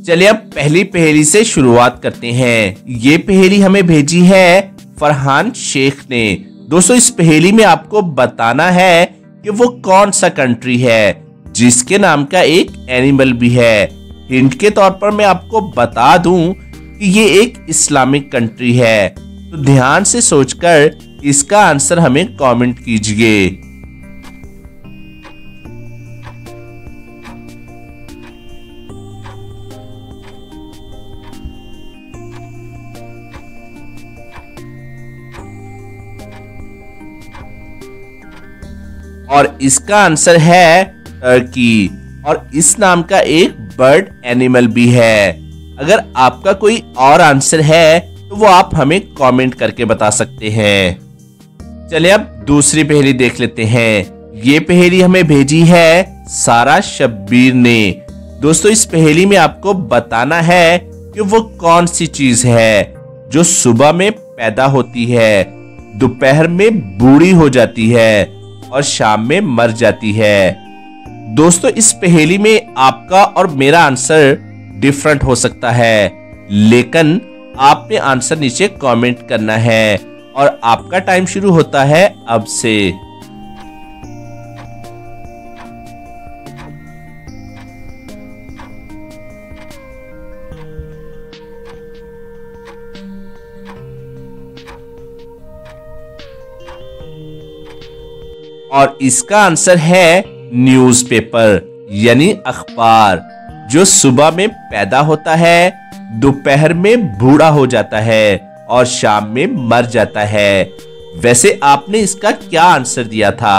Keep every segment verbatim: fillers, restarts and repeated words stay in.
चलिए अब पहली पहेली से शुरुआत करते हैं। ये पहेली हमें भेजी है फरहान शेख ने। दोस्तों इस पहेली में आपको बताना है कि वो कौन सा कंट्री है जिसके नाम का एक एनिमल भी है। हिंट के तौर पर मैं आपको बता दूं कि ये एक इस्लामिक कंट्री है, तो ध्यान से सोचकर इसका आंसर हमें कमेंट कीजिए। और इसका आंसर है टर्की, और इस नाम का एक बर्ड एनिमल भी है। अगर आपका कोई और आंसर है तो वो आप हमें कमेंट करके बता सकते हैं। चलिए अब दूसरी पहेली देख लेते हैं। ये पहेली हमें भेजी है सारा शब्बीर ने। दोस्तों इस पहेली में आपको बताना है कि वो कौन सी चीज है जो सुबह में पैदा होती है, दोपहर में बूढ़ी हो जाती है और शाम में मर जाती है। दोस्तों इस पहेली में आपका और मेरा आंसर डिफरेंट हो सकता है, लेकिन आपने आंसर नीचे कमेंट करना है और आपका टाइम शुरू होता है अब से। और इसका आंसर है न्यूज़पेपर यानी अखबार, जो सुबह में पैदा होता है, दोपहर में बूढ़ा हो जाता है और शाम में मर जाता है। वैसे आपने इसका क्या आंसर दिया था?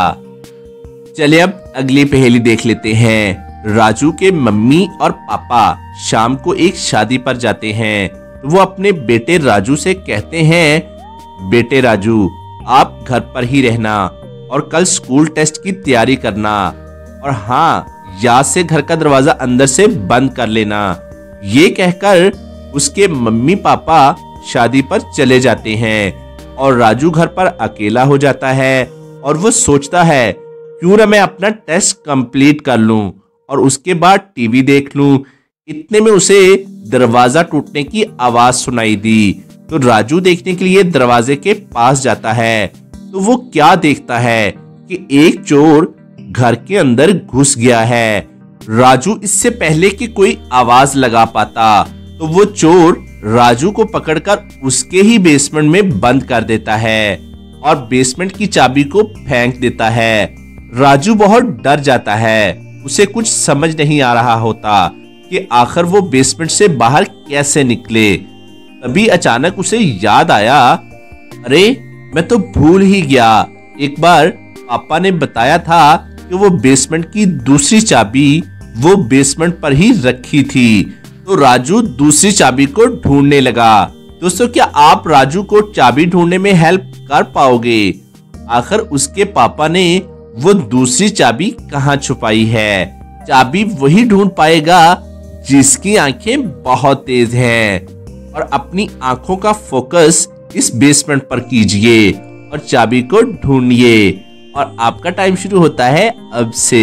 चलिए अब अगली पहेली देख लेते हैं। राजू के मम्मी और पापा शाम को एक शादी पर जाते हैं, तो वो अपने बेटे राजू से कहते हैं, बेटे राजू आप घर पर ही रहना और कल स्कूल टेस्ट की तैयारी करना, और हाँ याद से घर का दरवाजा अंदर से बंद कर लेना। ये कहकर उसके मम्मी पापा शादी पर चले जाते हैं और राजू घर पर अकेला हो जाता है और वो सोचता है क्यों ना मैं अपना टेस्ट कंप्लीट कर लूं और उसके बाद टीवी देख लूं। इतने में उसे दरवाजा टूटने की आवाज सुनाई दी, तो राजू देखने के लिए दरवाजे के पास जाता है। तो वो क्या देखता है कि एक चोर घर के अंदर घुस गया है। राजू इससे पहले कि कोई आवाज लगा पाता, तो वो चोर राजू को पकड़कर उसके ही बेसमेंट में बंद कर देता है और बेसमेंट की चाबी को फेंक देता है। राजू बहुत डर जाता है, उसे कुछ समझ नहीं आ रहा होता कि आखिर वो बेसमेंट से बाहर कैसे निकले। तभी अचानक उसे याद आया, अरे मैं तो भूल ही गया, एक बार पापा ने बताया था कि वो बेसमेंट की दूसरी चाबी वो बेसमेंट पर ही रखी थी। तो राजू दूसरी चाबी को ढूंढने लगा। दोस्तों क्या आप राजू को चाबी ढूंढने में हेल्प कर पाओगे? आखिर उसके पापा ने वो दूसरी चाबी कहाँ छुपाई है? चाबी वही ढूंढ पाएगा जिसकी आंखें बहुत तेज हैं। और अपनी आंखों का फोकस इस बेसमेंट पर कीजिए और चाबी को ढूंढिए, और आपका टाइम शुरू होता है अब से।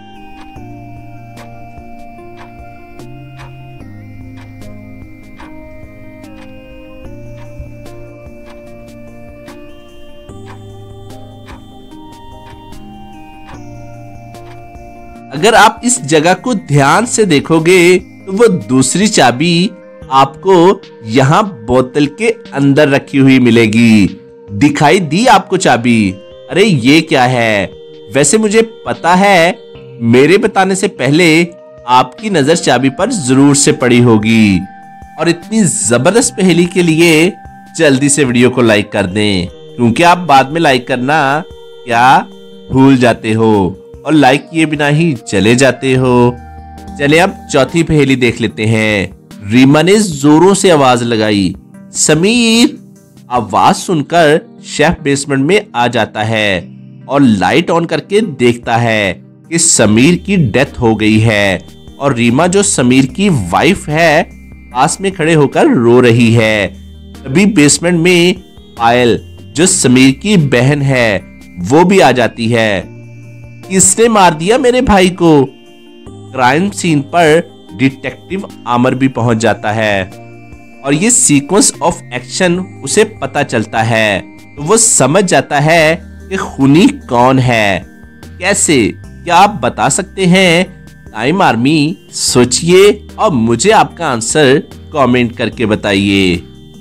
अगर आप इस जगह को ध्यान से देखोगे तो वो दूसरी चाबी आपको यहाँ बोतल के अंदर रखी हुई मिलेगी। दिखाई दी आपको चाबी? अरे ये क्या है? वैसे मुझे पता है मेरे बताने से पहले आपकी नजर चाबी पर जरूर से पड़ी होगी। और इतनी जबरदस्त पहेली के लिए जल्दी से वीडियो को लाइक कर दें, क्योंकि आप बाद में लाइक करना क्या भूल जाते हो और लाइक किए बिना ही चले जाते हो। चले अब चौथी पहेली देख लेते हैं। रीमा ने जोरों से आवाज लगाई, समीर। आवाज सुनकर शेफ बेसमेंट में आ जाता है और लाइट ऑन करके देखता है कि समीर की डेथ हो गई है और रीमा जो समीर की वाइफ है पास में खड़े होकर रो रही है। तभी बेसमेंट में पायल जो समीर की बहन है वो भी आ जाती है। किसने मार दिया मेरे भाई को? क्राइम सीन पर डिटेक्टिव आमर भी पहुंच जाता है और ये सीक्वेंस ऑफ एक्शन उसे पता चलता है, तो वो समझ जाता है कि खूनी कौन है। कैसे, क्या आप बता सकते हैं? टाइम आर्मी सोचिए और मुझे आपका आंसर कमेंट करके बताइए।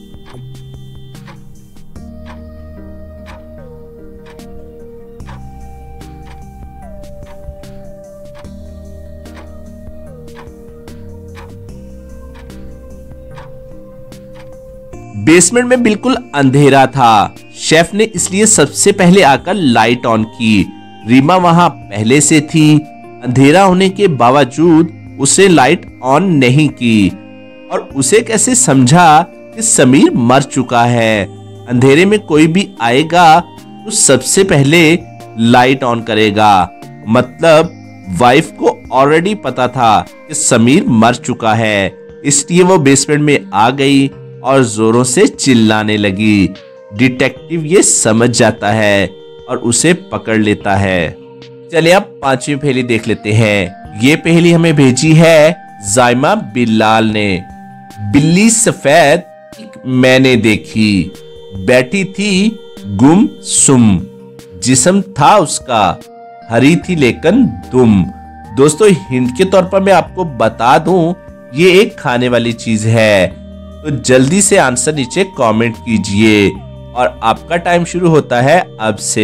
बेसमेंट में बिल्कुल अंधेरा था, शेफ ने इसलिए सबसे पहले आकर लाइट ऑन की। रीमा वहां पहले से थी, अंधेरा होने के बावजूद उसे लाइट ऑन नहीं की और उसे कैसे समझा कि समीर मर चुका है। अंधेरे में कोई भी आएगा तो सबसे पहले लाइट ऑन करेगा, मतलब वाइफ को ऑलरेडी पता था कि समीर मर चुका है, इसलिए वो बेसमेंट में आ गई और जोरों से चिल्लाने लगी। डिटेक्टिव ये समझ जाता है और उसे पकड़ लेता है। चलिए अब पांचवी पहेली देख लेते हैं। ये पहेली हमें भेजी है जायमा बिल्लाल ने। बिल्ली सफेद एक मैंने देखी, बैठी थी गुम सुम, जिस्म था उसका हरी थी लेकिन दुम। दोस्तों हिंट के तौर पर मैं आपको बता दूं, ये एक खाने वाली चीज है, तो जल्दी से आंसर नीचे कमेंट कीजिए और आपका टाइम शुरू होता है अब से।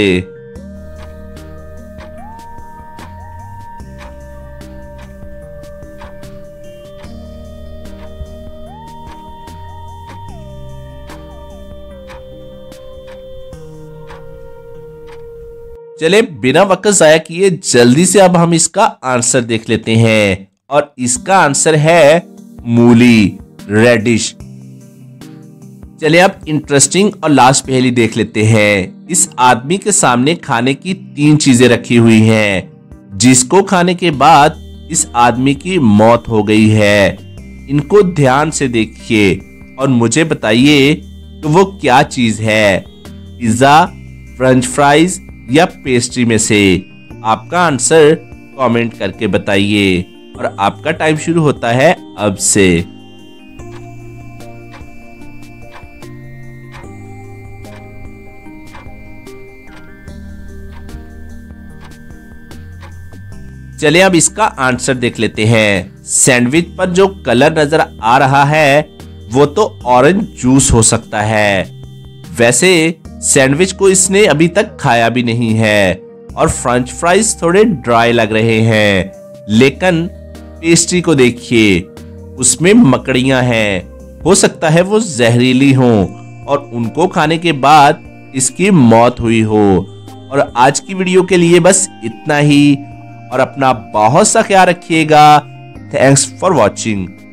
चले बिना वक्त जाया किए जल्दी से अब हम इसका आंसर देख लेते हैं और इसका आंसर है मूली, रेडिश। चलिए अब इंटरेस्टिंग और लास्ट पहेली देख लेते हैं। इस आदमी के सामने खाने की तीन चीजें रखी हुई हैं, जिसको खाने के बाद इस आदमी की मौत हो गई है। इनको ध्यान से देखिए और मुझे बताइए कि वो क्या चीज है, पिज्जा, फ्रेंच फ्राइज या पेस्ट्री में से। आपका आंसर कमेंट करके बताइए और आपका टाइम शुरू होता है अब से। चलिए अब इसका आंसर देख लेते हैं। सैंडविच पर जो कलर नजर आ रहा है वो तो ऑरेंज जूस हो सकता है। वैसे सैंडविच को इसने अभी तक खाया भी नहीं है और फ्रेंच फ्राइज थोड़े ड्राई लग रहे हैं, लेकिन पेस्ट्री को देखिए, उसमें मकड़ियां हैं, हो सकता है वो जहरीली हो और उनको खाने के बाद इसकी मौत हुई हो। और आज की वीडियो के लिए बस इतना ही और अपना बहुत सा ख्याल रखिएगा। Thanks for watching.